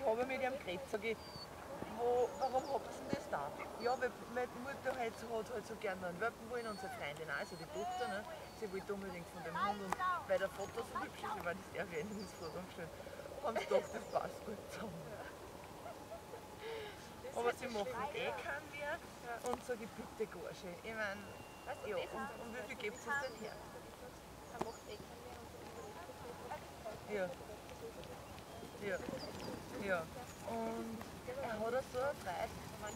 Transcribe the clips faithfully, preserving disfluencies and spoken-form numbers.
habe ich mit ihm geredet, sage ich, wo, warum habt ihr denn das da? Ja, weil meine Mutter halt, hat halt so gerne einen Welpen wollen, unsere Freundin auch, also die Tochter, ne? Sie wollte unbedingt von dem Hund und weil der Vater so hübsch ist, ich meine, das erwähnen ist Foto gestellt, haben sie gedacht, das passt gut zusammen. Aber sie machen eh keinen mehr und sage ich, bitte Garsche. Ich meine, ja, und, und wie viel gibt es denn her? Ja, ja, ja. Und er hat auch so eine Freude.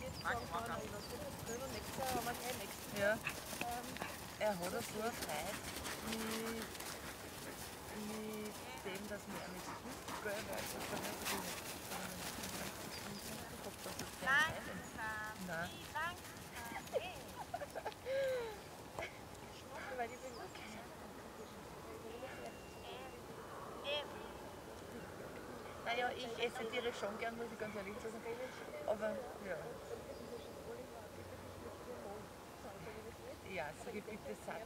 Ja. Er hat auch so eine Freude mit, mit dem, dass wir ihm nichts hilft, gell, weil es ist dann nicht so Nein. Nein. Weil ich bin okay. Naja, ich esse Tiere schon gern, muss ich ganz ehrlich sagen. Aber ja. Ja, sag ich bitte satt.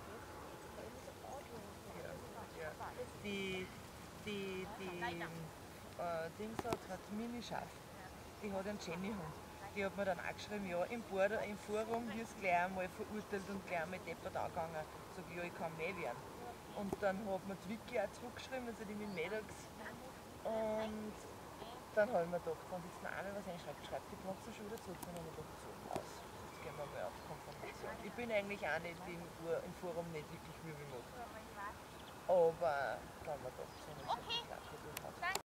Ja, ja. Die, die, die äh, Dings hat, hat Mini-Schaf. Die hat einen Jenny-Hund. Die hat mir dann auch geschrieben, ja, im, Border, im Forum wirst du gleich einmal verurteilt und gleich einmal deppert angegangen. Sag ich, ja, ich kann mehr werden. Und dann hat mir die Vicky auch zurückgeschrieben, also die mit Medax. Und dann habe ich mir gedacht, wenn jetzt noch einmal was einschreibt, schreibt die Platz schon wieder zurück. Und dann habe ich gedacht, so, aus. Jetzt gehen wir mal auf Konfrontation. Ich bin eigentlich auch nicht im, im Forum nicht wirklich müde gemacht. Aber dann habe ich mir gedacht, so, okay.